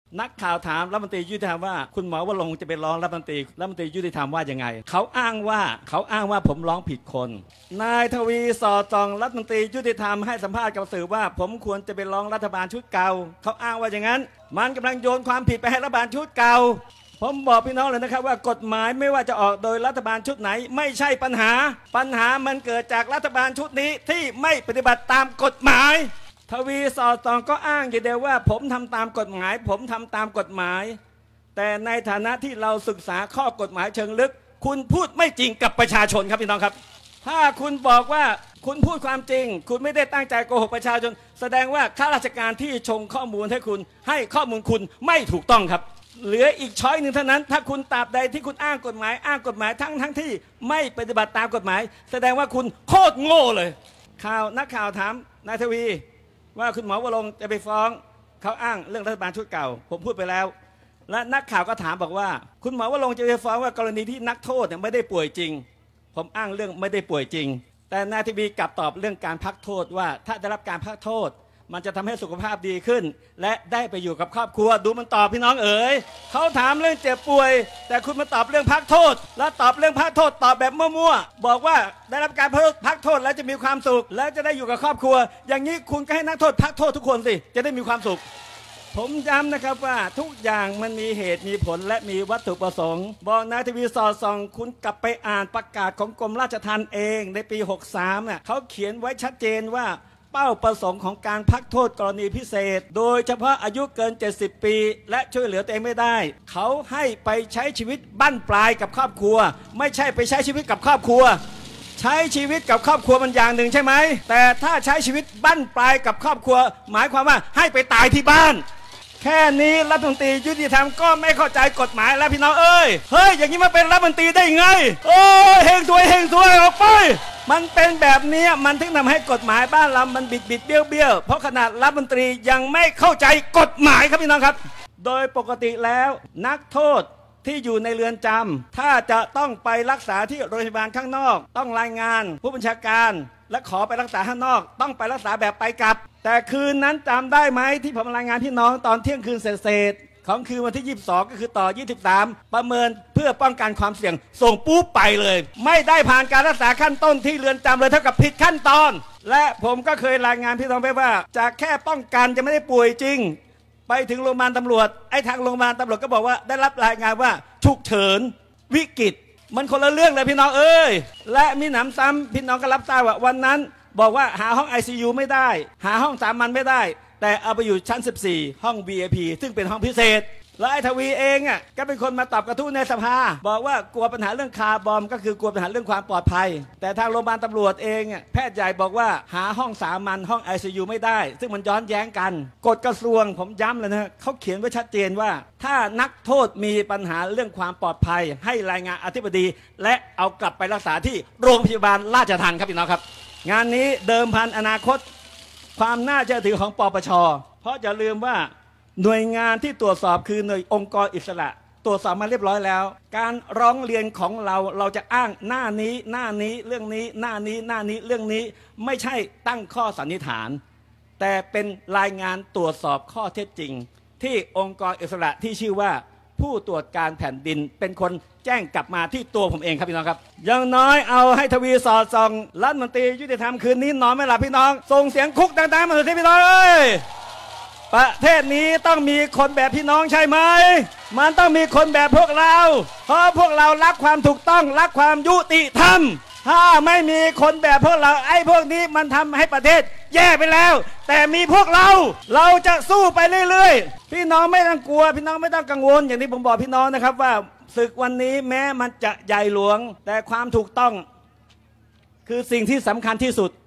นักข่าวถามรัฐมนตรียุติธรรมว่าคุณหมอวรงค์จะไปร้องรัฐมนตรียุติธรรมว่ายังไงเขาอ้างว่าผมร้องผิดคนนายทวีสอดส่องรัฐมนตรียุติธรรมให้สัมภาษณ์กับสื่อว่าผมควรจะไปร้องรัฐบาลชุดเก่าเขาอ้างว่าอย่างนั้นมันกำลังโยนความผิดไปให้รัฐบาลชุดเก่าผมบอกพี่น้องเลยนะครับว่ากฎหมายไม่ว่าจะออกโดยรัฐบาลชุดไหนไม่ใช่ปัญหามันเกิดจากรัฐบาลชุดนี้ที่ไม่ปฏิบัติตามกฎหมายทวีสอดส่องก็อ้างอยู่เดียวว่าผมทำตามกฎหมายแต่ในฐานะที่เราศึกษาข้อกฎหมายเชิงลึกคุณพูดไม่จริงกับประชาชนครับพี่น้องครับถ้าคุณบอกว่าคุณพูดความจริงคุณไม่ได้ตั้งใจโกหกประชาชนแสดงว่าข้าราชการที่ชงข้อมูลให้คุณให้ข้อมูลคุณไม่ถูกต้องครับเหลืออีกช้อยหนึ่งเท่านั้นถ้าคุณตราบใดที่คุณอ้างกฎหมายทั้งที่ไม่ปฏิบัติตามกฎหมายแสดงว่าคุณโคตรโง่เลยนักข่าวถามนายทวีว่าคุณหมอวรงค์จะไปฟ้องเขาอ้างเรื่องรัฐบาลชุดเก่าผมพูดไปแล้วและนักข่าวก็ถามบอกว่าคุณหมอวรงค์จะไปฟ้องว่ากรณีที่นักโทษไม่ได้ป่วยจริงผมอ้างเรื่องไม่ได้ป่วยจริงแต่นายทวีกลับตอบเรื่องการพักโทษว่าถ้าได้รับการพักโทษมันจะทำให้สุขภาพดีขึ้นและได้ไปอยู่กับครอบครัวดูมันตอบพี่น้องเอ๋ยเขาถามเรื่องเจ็บป่วยแต่คุณมาตอบเรื่องพักโทษแล้วตอบเรื่องพักโทษตอบแบบมั่วๆบอกว่าได้รับการพักโทษแล้วจะมีความสุขและจะได้อยู่กับครอบครัวอย่างนี้คุณก็ให้นักโทษพักโทษทุกคนสิจะได้มีความสุขผมย้ำนะครับว่าทุกอย่างมันมีเหตุมีผลและมีวัตถุประสงค์บอกนายทวีสอดส่องคุณกลับไปอ่านประกาศของกรมราชทัณฑ์เองในปี 63น่ะเขาเขียนไว้ชัดเจนว่าเป้าประสงค์ของการพักโทษกรณีพิเศษโดยเฉพาะอายุเกิน70ปีและช่วยเหลือตัวเองไม่ได้เขาให้ไปใช้ชีวิตบั้นปลายกับครอบครัวไม่ใช่ไปใช้ชีวิตกับครอบครัวใช้ชีวิตกับครอบครัวมันอย่างหนึ่งใช่ไหมแต่ถ้าใช้ชีวิตบั้นปลายกับครอบครัวหมายความว่าให้ไปตายที่บ้านแค่นี้รัฐมนตรียุติธรรมก็ไม่เข้าใจกฎหมายแล้วพี่น้องเอ้ยอย่างนี้มาเป็นรัฐมนตรีได้ไงเฮงซวยออกไปมันเป็นแบบนี้มันถึงทำให้กฎหมายบ้านเรามันบิดเบี้ยวเพราะขนาดรัฐมนตรียังไม่เข้าใจกฎหมายครับพี่น้องครับโดยปกติแล้วนักโทษที่อยู่ในเรือนจำถ้าจะต้องไปรักษาที่โรงพยาบาลข้างนอกต้องรายงานผู้บัญชาการและขอไปรักษาข้างนอกต้องไปรักษาแบบไปกลับแต่คืนนั้นจำได้ไหมที่ผมรายงานพี่น้องตอนเที่ยงคืนเศษของคืนวันที่22ก็คือต่อ23ประเมินเพื่อป้องกันความเสี่ยงส่งปุ๊บไปเลยไม่ได้ผ่านการรักษาขั้นต้นที่เรือนจำเลยเท่ากับผิดขั้นตอนและผมก็เคยรายงานพี่น้องไปว่าจากแค่ป้องกันจะไม่ได้ป่วยจริงไปถึงโรงพยาบาลตำรวจทางโรงพยาบาลตำรวจก็บอกว่าได้รับรายงานว่าฉุกเฉินวิกฤตมันคนละเรื่องเลยพี่น้องเอ้ยและมีหนำซ้ำพี่น้องก็รับทราบว่าวันนั้นบอกว่าหาห้อง ICU ไม่ได้หาห้องสามัญไม่ได้แต่เอาไปอยู่ชั้น14ห้อง VIP ซึ่งเป็นห้องพิเศษแล้วไอ้ทวีเองก็เป็นคนมาตอบกระทู้ในสภาบอกว่ากลัวปัญหาเรื่องคาร์บอมก็คือกลัวปัญหาเรื่องความปลอดภัยแต่ทางโรงพยาบาลตำรวจเองแพทย์ใหญ่บอกว่าหาห้องสามัญห้อง ICU ไม่ได้ซึ่งมันย้อนแย้งกันกฎกระทรวงผมย้ำเลยนะเขาเขียนไว้ชัดเจนว่าถ้านักโทษมีปัญหาเรื่องความปลอดภัยให้รายงานอธิบดีและเอากลับไปรักษาที่โรงพยาบาลราชทัณฑ์ครับพี่น้องครับงานนี้เดิมพันอนาคตความน่าเชื่อถือของปปช.เพราะอย่าลืมว่าหน่วยงานที่ตรวจสอบคือหน่วยองค์กรอิสระตรวจสอบมาเรียบร้อยแล้วการร้องเรียนของเราจะอ้างหน้านี้เรื่องนี้หน้านี้เรื่องนี้ไม่ใช่ตั้งข้อสันนิษฐานแต่เป็นรายงานตรวจสอบข้อเท็จจริงที่องค์กรอิสระที่ชื่อว่าผู้ตรวจการแผ่นดินเป็นคนแจ้งกลับมาที่ตัวผมเองครับพี่น้องครับอย่างน้อยเอาให้ทวีสอดส่องรัฐมนตรียุติธรรมคืนนี้นอนไม่หลับพี่น้องส่งเสียงคุกดังๆมาสิพี่น้องประเทศนี้ต้องมีคนแบบพี่น้องใช่ไหมมันต้องมีคนแบบพวกเราเพราะพวกเรารักความถูกต้องรักความยุติธรรมถ้าไม่มีคนแบบพวกเราไอ้พวกนี้มันทำให้ประเทศแย่ไปแล้วแต่มีพวกเราจะสู้ไปเรื่อยๆพี่น้องไม่ต้องกลัวพี่น้องไม่ต้องกังวลอย่างที่ผมบอกพี่น้องนะครับว่าศึกวันนี้แม้มันจะใหญ่หลวงแต่ความถูกต้องคือสิ่งที่สำคัญที่สุด